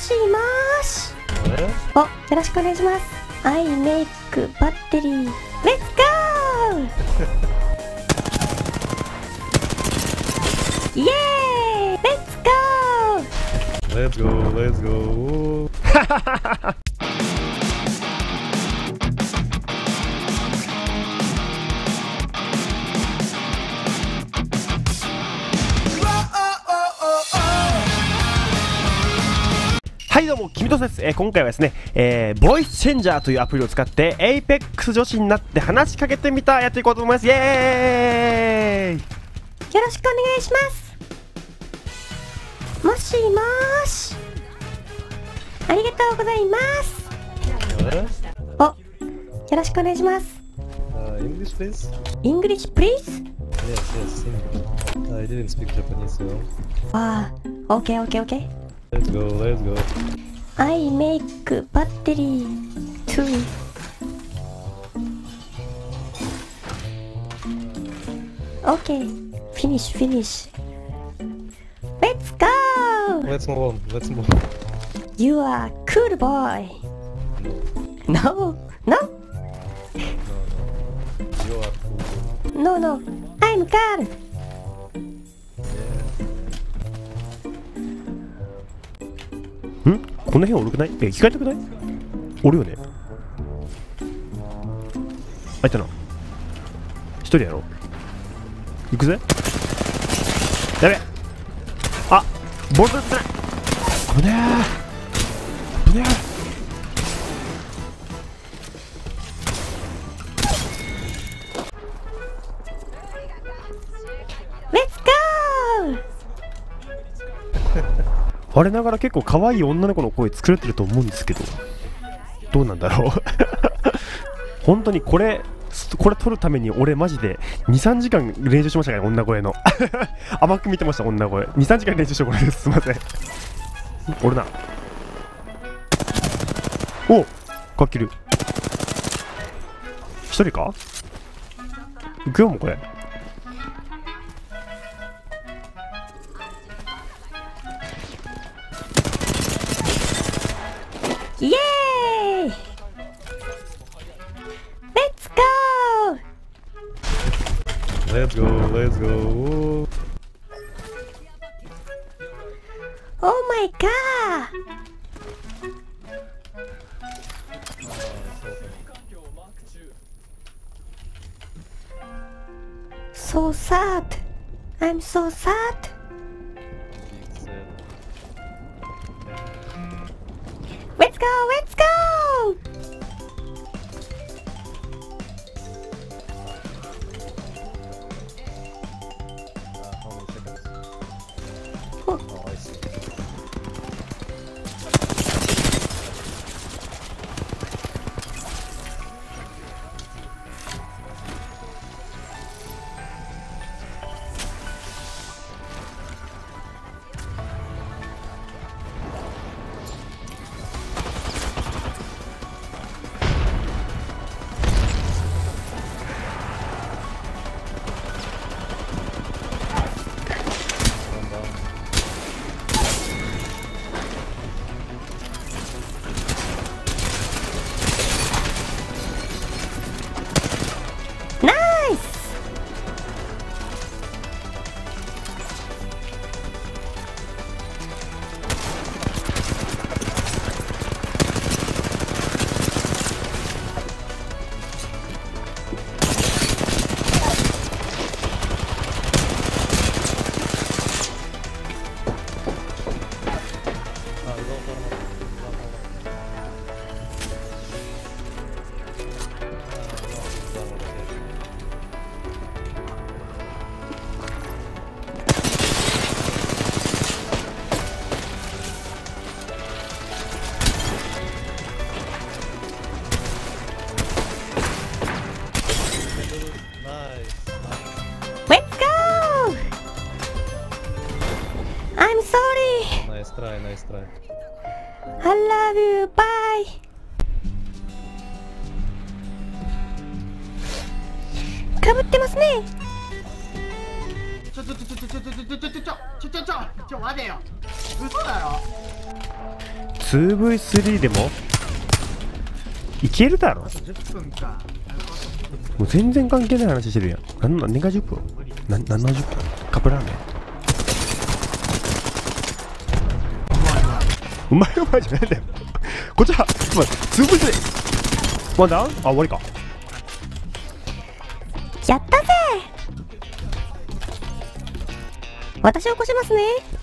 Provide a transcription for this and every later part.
しもーし。お、よろしくお願いします。アイメイクバッテリー。レッツゴー。イエーイ。レッツゴー。 Let's go, let's go. はいどうも、君とです。今回はですね、ボイスチェンジャーというアプリを使って APEX 女子になって話しかけてみたやっていこうと思います。イエーイ。 よろしくお願いします。もしもーし。ありがとうございます。お、よろしくお願いします。 English, please? English, please? Yes, yes, English. I didn't speak Japanese, so. ああ、OK, OK, OK. Let's go, let's go. I make battery too. Okay, finish, finish. Let's go! Let's move on, let's move on. You are cool boy. No, no, You are cool. no, no. I'm girl. Yeah. ん？この辺おるくない？聞かれたくない？おるよね。あいたな。一人やろ。行くぜ。やべ。あ、ボール取ってない。危ねえ。危ねえ。 Let's go! 我ながら結構可愛い女の子の声作れてると思うんですけど、どうなんだろう。本当にこれ撮るために俺マジで 2,3 時間練習しましたからね、女声の。甘く見てました、女声。2、3時間練習してこれです。すいません。俺な。おっ、かっきる。一人か？行くよ、もうこれ。 イエーイ Let's go! Let's go, let's go. Oh my god! So sad. I'm so sad. Let's go! Let's go! How many seconds? Oh. Oh, I see. Nice! Let's go! I'm sorry. Nice try, nice try. I love you. Bye. かぶってますね。 待てよ。嘘だろ。 2v3 でもいけるだろ。もう全然関係ない話してるやん。何が10分70分カップラーメン。うまいうまいじゃないんだよ。こっちは 2v3 ワンダウン。あ、終わりか。 やったぜ。私を起こしますね。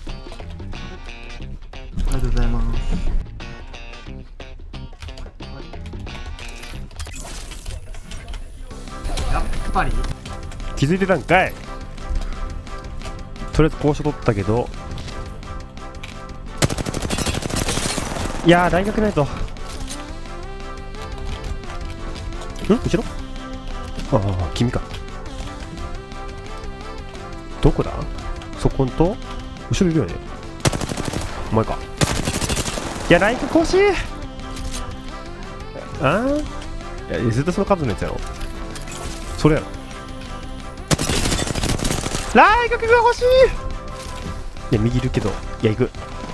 ありがとうございます。やっぱり気づいてたんかい。とりあえず交渉取ったけど、いやー大学ないと。後ろ。ああ君か。どこだ。そこんと後ろいるよね。お前か。いやライク欲しい。ああ、いや絶対その数のやつやろ。それやろ。ライクが欲しい。いや右いるけど、いや行く。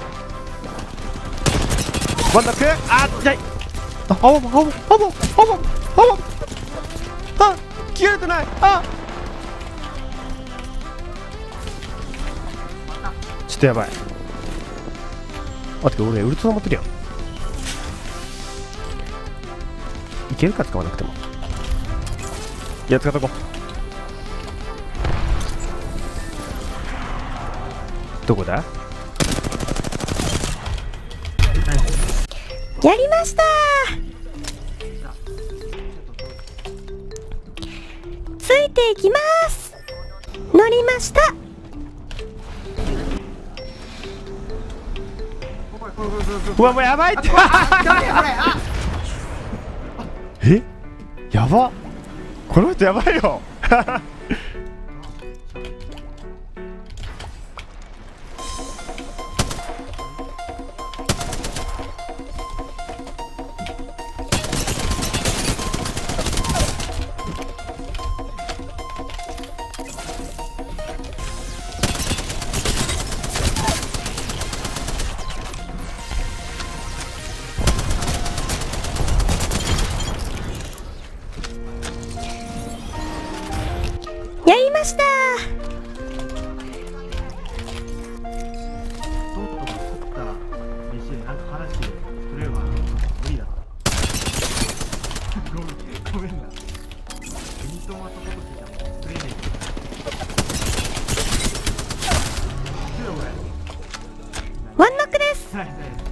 ワンダック。あっ、じゃい。あ、あ、切れてない。あ、ちょっとやばい。あ、てか俺ウルトラ持ってるやん。いけるか使わなくても。いや使っとこう。どこだ。 やりました。ついていきます。乗りました。 うわもうやばいって。え、やば。この人やばいよ。 やりました。ワンノックです。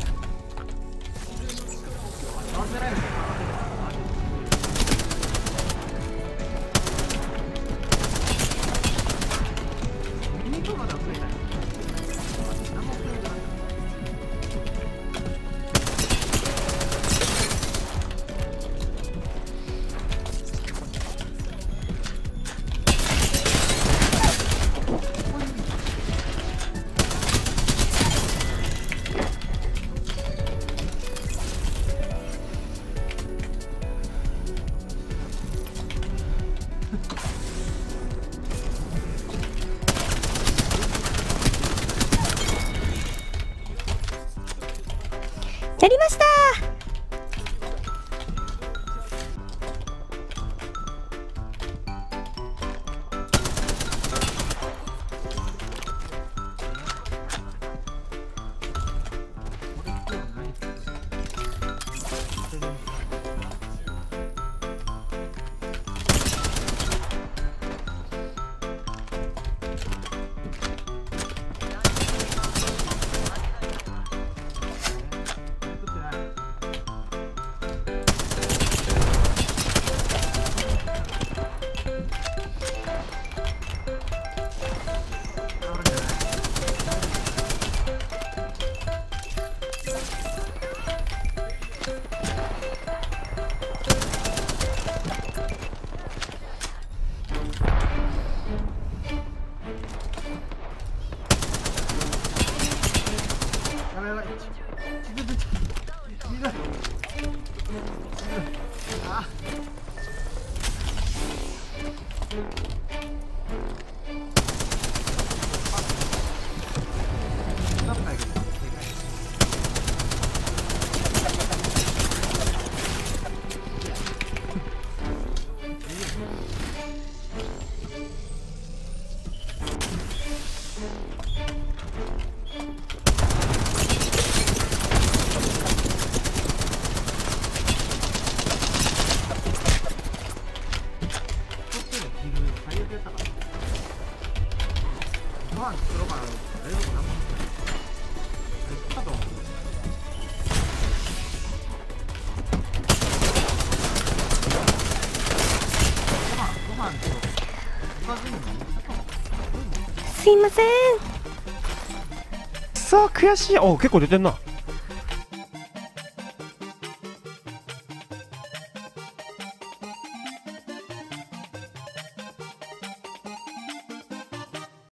やりました。 せん。 さあ悔しい。お結構出てんな。